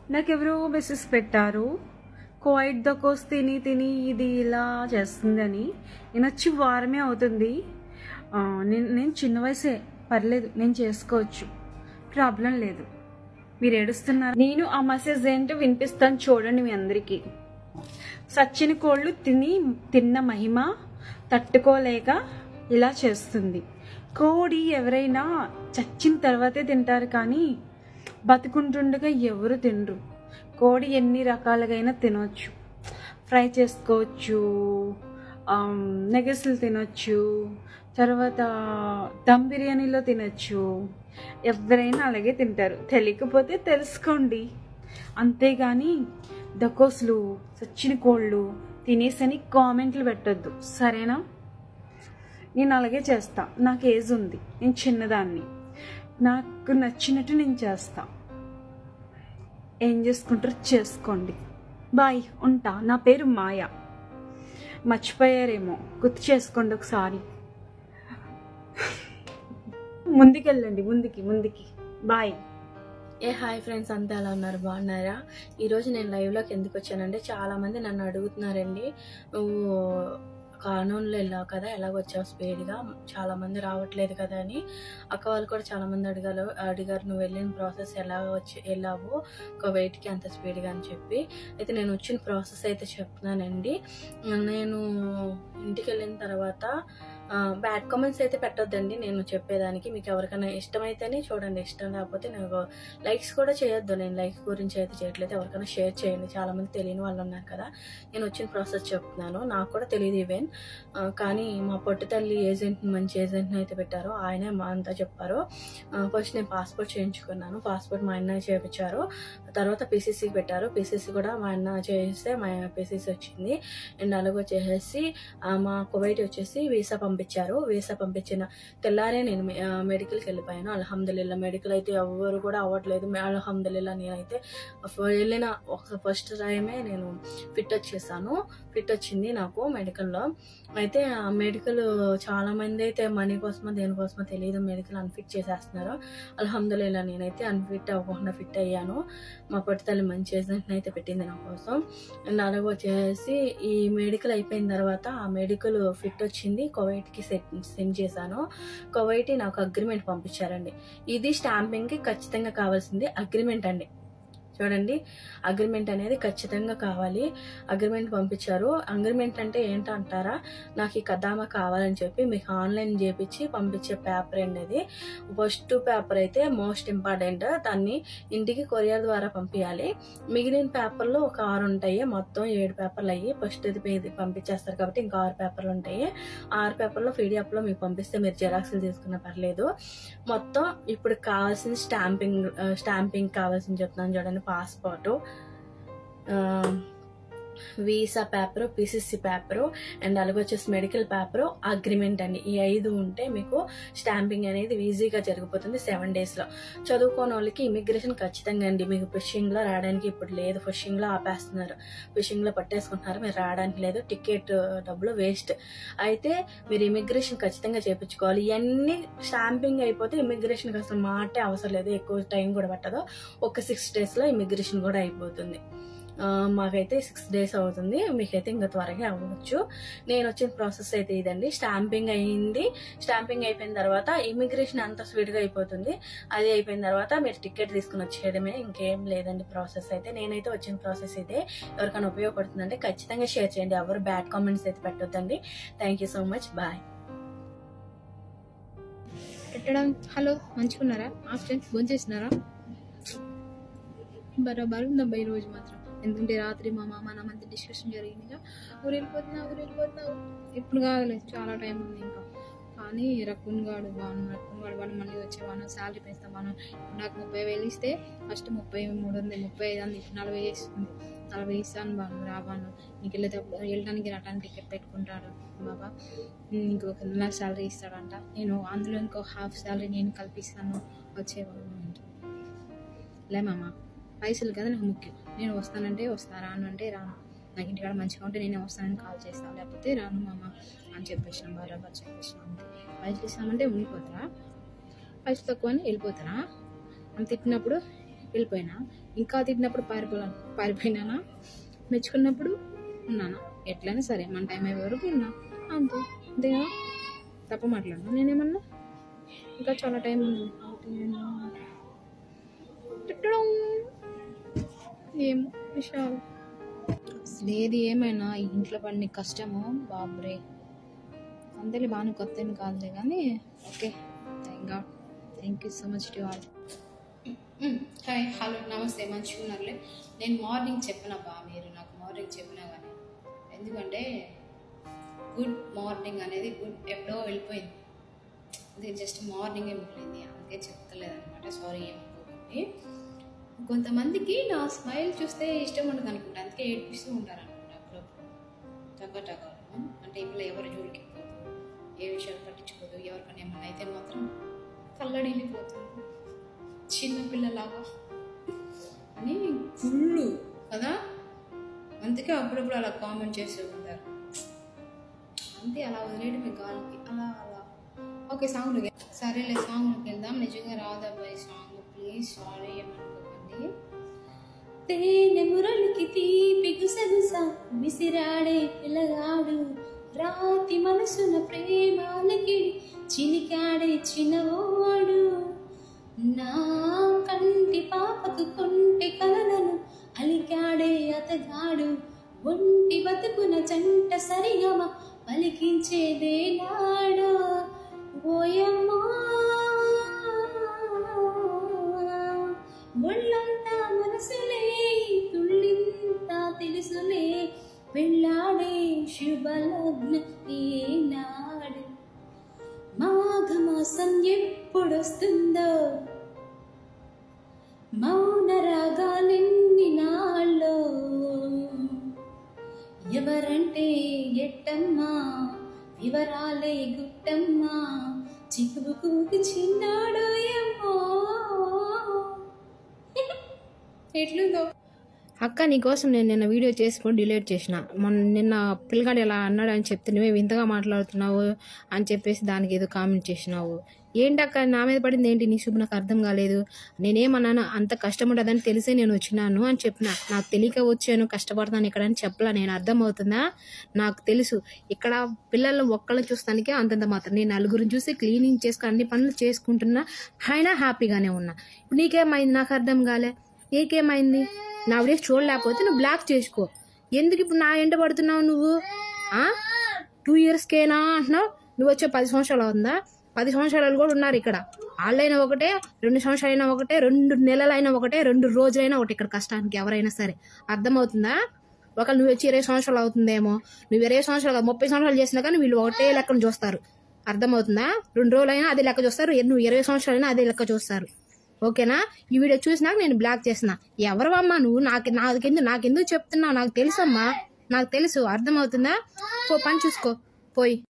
నాకెవరో message పెట్టారు, Coit దకోస్ తిని తిని ఇది ఇలా చేస్తుందని. నేను వచ్చి వారమే అవుతుంది. నేను చిన్న వయసే, పర్లేదు, నేను చేసుకోవచ్చు, ప్రాబ్లం లేదు. మీరు ఏడుస్తున్నారు. నేను ఆ మెసేజ్ ఏంటో వినిపిస్తాను చూడండి మీ అందరికీ. సచ్చిన కోళ్ళు తిన్న మహిమ తట్టుకోలేక ఇలా చేస్తుంది. కోడి ఎవరైనా చచ్చిన తర్వాతే తింటారు, కానీ బతుకుంటుండగా ఎవరు తినరు. కోడి ఎన్ని రకాలుగైనా తినొచ్చు, ఫ్రై చేసుకోవచ్చు, నెగస్లు తినొచ్చు, తర్వాత దమ్ బిర్యానీలో తినొచ్చు. ఎవరైనా అలాగే తింటారు. తెలియకపోతే తెలుసుకోండి, అంతేగాని దకోసులు సచ్చిన కోళ్ళు తినేసని కామెంట్లు పెట్టొద్దు, సరేనా? నేను అలాగే చేస్తా. నాకు ఏజ్ ఉంది, నేను చిన్నదాన్ని, నాకు నచ్చినట్టు నేను చేస్తా. ఏం చేసుకుంటారో చేసుకోండి. బాయ్, ఉంటా. నా పేరు మాయా, మర్చిపోయారేమో, గుర్తు చేసుకోండి ఒకసారి. ముందుకెళ్ళండి, ముందుకి. బాయ్. హాయ్ ఫ్రెండ్స్, అంతా ఎలా ఉన్నారు? బాగున్నారా? ఈరోజు నేను లైవ్లోకి ఎందుకు వచ్చానంటే, చాలామంది నన్ను అడుగుతున్నారండి, నువ్వు కానూన్లో వెళ్ళావు కదా, ఎలాగొచ్చావు స్పీడ్గా, చాలామంది రావట్లేదు కదా అని. అక్క వాళ్ళు కూడా చాలామంది అడిగారు నువ్వు వెళ్ళిన ప్రాసెస్ ఎలా వెళ్ళావు కువైట్కి అంత స్పీడ్గా అని చెప్పి. అయితే నేను వచ్చిన ప్రాసెస్ అయితే చెప్తున్నానండి. నేను ఇంటికి వెళ్ళిన తర్వాత బ్యాడ్ కామెంట్స్ అయితే పెట్టొద్దండి నేను చెప్పేదానికి. మీకు ఎవరికైనా ఇష్టమైతేనే చూడండి, ఇష్టం లేకపోతే నాకు లైక్స్ కూడా చేయొద్దు. నేను లైక్స్ గురించి అయితే చేయట్లేదు, ఎవరికైనా షేర్ చేయండి. చాలామంది తెలియని వాళ్ళు ఉన్నారు కదా. నేను వచ్చిన ప్రాసెస్ చెప్తున్నాను, నాకు కూడా తెలియదు ఈవెన్. కానీ మా పొట్టి తల్లి మంచి ఏజెంట్ని అయితే పెట్టారో ఆయనే మా అంతా చెప్పారు. ఫస్ట్ నేను పాస్పోర్ట్ చేయించుకున్నాను, పాస్పోర్ట్ మా అన్న చేయించారు. తర్వాత పీసీసీకి పెట్టారు, పీసీసీ కూడా మా అన్న చేస్తే మా పీసీసీ వచ్చింది. అండ్ అలాగే వచ్చేసి మా కువైట్ వచ్చేసి వీసా పంపించారు. వీసా పంపించిన తెల్లారే నేను మెడికల్కి వెళ్ళిపోయాను. అల్హమ్దులిల్లా. మెడికల్ అయితే ఎవరు కూడా అవ్వట్లేదు, అల్హమ్దులిల్లా. నేనైతే వెళ్ళిన ఫస్ట్ టైమే నేను ఫిట్ వచ్చేసాను, ఫిట్ వచ్చింది నాకు మెడికల్లో. అయితే ఆ మెడికల్ చాలా మంది అయితే మనీ కోసమో దేనికోసమో తెలియదు మెడికల్ అన్ఫిట్ చేసేస్తున్నారు. అల్హమ్దులిల్లా నేనైతే అన్ఫిట్ అవ్వకుండా ఫిట్ అయ్యాను. మా పొట్టి తల్లి మంచి ఏజెంట్ని అయితే పెట్టింది నా కోసం. అండ్ అలాగే వచ్చేసి ఈ మెడికల్ అయిపోయిన తర్వాత ఆ మెడికల్ ఫిట్ వచ్చింది, కువైట్కి సెండ్ చేశాను. కువైట్ నాకు అగ్రిమెంట్ పంపించారండి. ఇది స్టాంపింగ్కి ఖచ్చితంగా కావాల్సింది అగ్రిమెంట్ అండి. చూడండి, అగ్రిమెంట్ అనేది ఖచ్చితంగా కావాలి. అగ్రిమెంట్ పంపించారు. అగ్రిమెంట్ అంటే ఏంటంటారా, నాకు ఈ కదామా కావాలని చెప్పి మీకు ఆన్లైన్ చేపించి పంపించే పేపర్ అనేది. ఫస్ట్ పేపర్ అయితే మోస్ట్ ఇంపార్టెంట్, దాన్ని ఇంటికి కొరియర్ ద్వారా పంపించాలి. మిగిలిన పేపర్లు ఒక 6 ఉంటాయి, మొత్తం 7 పేపర్లు అయ్యి ఫస్ట్ ఇది పంపించేస్తారు కాబట్టి ఇంకా 6 పేపర్లు ఉంటాయి. 6 పేపర్లో పీడిఎఫ్లో మీకు పంపిస్తే మీరు జిరాక్స్లు తీసుకున్నా పర్లేదు. మొత్తం ఇప్పుడు కావాల్సింది స్టాంపింగ్ కావాల్సింది చెప్తున్నాను చూడండి. Passport, visa paper, PCC paper, and అలాగే వచ్చేసి మెడికల్ పేపరు, అగ్రిమెంట్ అండి. ఈ 5 ఉంటే మీకు స్టాంపింగ్ అనేది ఈజీగా జరిగిపోతుంది 7 daysలో. చదువుకోని వాళ్ళకి ఇమిగ్రేషన్ ఖచ్చితంగా అండి. మీకు ఫిషింగ్లో రావడానికి ఇప్పుడు లేదు, ఫిషింగ్లో ఆపేస్తున్నారు, ఫిషింగ్లో పట్టేసుకుంటున్నారు, మీరు రావడానికి లేదు, టికెట్ డబ్బులు వేస్ట్. అయితే మీరు ఇమిగ్రేషన్ ఖచ్చితంగా చేయించుకోవాలి. ఇవన్నీ స్టాంపింగ్ అయిపోతే ఇమిగ్రేషన్కి అసలు మాటే అవసరం లేదు, ఎక్కువ టైం కూడా పట్టదు. ఒక 6 daysలో ఇమిగ్రేషన్ కూడా అయిపోతుంది. మాకైతే 6 days అవుతుంది, మీకైతే ఇంకా త్వరగా అవ్వచ్చు. నేను వచ్చిన ప్రాసెస్ అయితే ఇదండి. స్టాంపింగ్ అయింది, స్టాంపింగ్ అయిపోయిన తర్వాత ఇమిగ్రేషన్ అంత స్పీడ్గా అయిపోతుంది. అది అయిపోయిన తర్వాత మీరు టికెట్ తీసుకుని వచ్చేయడమే, ఇంకేం లేదండి ప్రాసెస్ అయితే. నేనైతే వచ్చిన ప్రాసెస్ ఇదే. ఎవరికైనా ఉపయోగపడుతుందంటే ఖచ్చితంగా షేర్ చేయండి, ఎవరు బ్యాడ్ కామెంట్స్ అయితే పెట్టొద్దండి. Thank you so much, bye. పెట్టడం హలో, మంచుకున్నారా? ఫ్రెండ్స్ భోజనం చేసినారా? బరాబర్ ఉందబ్బా ఈరోజు మాత్రం. ఎందుకంటే రాత్రి మా మామ నా మధ్య డిస్కషన్ జరిగిందిగా, ఊరు వెళ్ళిపోతున్నావు. ఇప్పుడు కాదులేదు, చాలా టైం ఉంది ఇంకా. కానీ రకున్ గాడు వాడు మళ్ళీ వచ్చేవాను, శాలరీ పెంచుతాను. నాకు 30,000 ఇస్తే ఫస్ట్ 33 35 అంది, ఇప్పుడు 40 చేస్తుంది. 40 ఇస్తాను బాను, రాబాను. నీకు వెళ్ళడానికి రావడానికి టికెట్ పెట్టుకుంటాడు బాబా, ఇంకొక నెల శాలరీ ఇస్తాడంట. నేను అందులో ఇంకో హాఫ్ శాలరీ నేను కల్పిస్తాను, వచ్చేవాళ్ళు అంట. లే మామ, పైసలు కదా నాకు ముఖ్యం. నేను వస్తానంటే వస్తా, రాను అంటే రాను. నాకు ఇంటికాడ మంచిగా ఉంటే నేనే వస్తానని కాల్ చేస్తాను, లేకపోతే రాను మామ అని చెప్పేసినాం, బరాబర్ చెప్పేసినాం. అంతే. పైసలు ఇస్తామంటే ఉండిపోతారా? పైసలు తక్కువ అని వెళ్ళిపోతారా? అని తిట్టినప్పుడు వెళ్ళిపోయినా. ఇంకా తిట్టినప్పుడు పారిపోయినానా, మెచ్చుకున్నప్పుడు ఉన్నానా. ఎట్లయినా సరే మన టైం అయ్యే వరకు ఉన్నా, అంతే కదా. తప్ప మాట్లాడను నేనేమన్నా. ఇంకా చాలా టైం ఉంది. ఏమో విషయాలు లేదు. ఏమైనా ఈ ఇంట్లో పడిన కష్టము బాబ్రే. అంతేలే, బాగా కొత్త ఏమి కాదులే కానీ okay. Thank you so much to all. Hi, hello, నమస్తే. మంచిగా ఉన్నారులే. నేను మార్నింగ్ చెప్పినా మీరు నాకు మార్నింగ్ చెప్పినా కానీ, ఎందుకంటే గుడ్ మార్నింగ్ అనేది ఎప్పుడో వెళ్ళిపోయింది. అది జస్ట్ మార్నింగే మిగిలింది, అందుకే చెప్తలేదనమాట. సారీ ఏమనుకోకండి. కొంతమందికి నా స్మైల్ చూస్తే ఇష్టం ఉండదు అనుకుంటా, అందుకే ఏడ్పిస్తూ ఉంటారనమాట అప్పుడప్పుడు టగా. అంటే ఇప్పుడు ఎవరు జోలికి పోదు, ఏ విషయాలు పట్టించుకోదు. ఎవరికైనా ఏమన్నా అయితే మాత్రం కళ్ళడిల్లిపోతుంది చిన్నపిల్లలాగా అని ఫుల్లు కదా. అందుకే అప్పుడప్పుడు అలా కామెంట్ చేస్తూ ఉంటారు. అంతే, అలా వదిలేయడం మీ గాలికి అలా. ఓకే, సాంగ్లోకి సరేలే, సాంగ్లోకి వెళ్దాం. నిజంగా రాదబ్బాయి సాంగ్, ప్లీజ్ సారీ ఏమనుకోకండి. తేనె మురళికి తీపి గుసగుస విసిరాడే పిల్లగాడు, రాతి మనసున ప్రేమాలకి చిలికాడే చిన్నవాడు, నా కంటి పాపకు కొంటె కలలను అలికాడే అతగాడు, ఒంటి బతుకున జంట సరిగమ పలికించేదే నాడు. ఓయమ్మా ఒళ్ళంతా మనసులే, తుళ్ళింతా తెలుసులే, వెళ్ళాడే శుభలగ్న ఈనాడు. మాఘమాసం ఎప్పుడొస్తుందో, మౌన రాగాలెన్ని నాళ్ళో, ఎవరంటే ఎట్టమ్మా వివరాలే గుట్టమ్మా, చిక్కుకు చిన్నాడో ఏమో. ఎట్లుందో అక్క, నీకోసం నేను నిన్న వీడియో చేసుకొని డిలీట్ చేసిన. నిన్న పిల్లగాడు ఎలా అన్నాడు అని చెప్తే నువ్వే ఇంతగా మాట్లాడుతున్నావు అని చెప్పేసి దానికి ఏదో కామెంట్ చేసినావు. ఏంటక్క నా మీద పడింది ఏంటి నీ శుభ, నాకు అర్థం కాలేదు. నేనేమన్నాను, అంత కష్టం ఉండదని తెలిసే నేను వచ్చినాను అని చెప్పిన. నాకు తెలియక వచ్చాను, కష్టపడతాను ఇక్కడ అని చెప్పలా. నేను అర్థం అవుతుందా, నాకు తెలుసు. ఇక్కడ పిల్లలు ఒక్కళ్ళని చూస్తానికే అంతంత మాత్రం. నేను నలుగురిని చూసి క్లీనింగ్ చేసుకుని అన్ని పనులు చేసుకుంటున్నా, అయినా హ్యాపీగానే ఉన్నా. ఇప్పుడు నీకేమైంది నాకు అర్థం కాలే. నీకేమైంది? నా వీడియోస్ చూడలేకపోతే నువ్వు బ్లాక్ చేసుకో. ఎందుకు ఇప్పుడు నా ఎంట పడుతున్నావు నువ్వు? 2 yearsకేనా అంటున్నావు? నువ్వు వచ్చే 10 సంవత్సరాలు అవుతుందా? 10 సంవత్సరాలు కూడా ఉన్నారు ఇక్కడ. వాళ్ళైనా ఒకటే, 2 సంవత్సరాలైనా ఒకటే, 2 నెలలైనా ఒకటే, 2 రోజులైనా ఒకటి ఇక్కడ కష్టానికి ఎవరైనా సరే. అర్థమవుతుందా? ఒకళ్ళు నువ్వు వచ్చి 20 సంవత్సరాలు అవుతుందేమో, నువ్వు 20 సంవత్సరాలు 30 సంవత్సరాలు చేసినా కానీ వీళ్ళు ఒకటే లెక్కను చూస్తారు. అర్థమవుతుందా? 2 రోజులైనా అదే లెక్క చూస్తారు, నువ్వు 20 సంవత్సరాలైనా అదే లెక్క చూస్తారు. ఓకేనా? ఈ వీడియో చూసినాక నేను బ్లాక్ చేసిన. ఎవరమ్మా నువ్వు? నాకెందుకు చెప్తున్నావు? నాకు తెలుసమ్మా, నాకు తెలుసు. అర్థమవుతుందా? పని చూసుకో పోయి.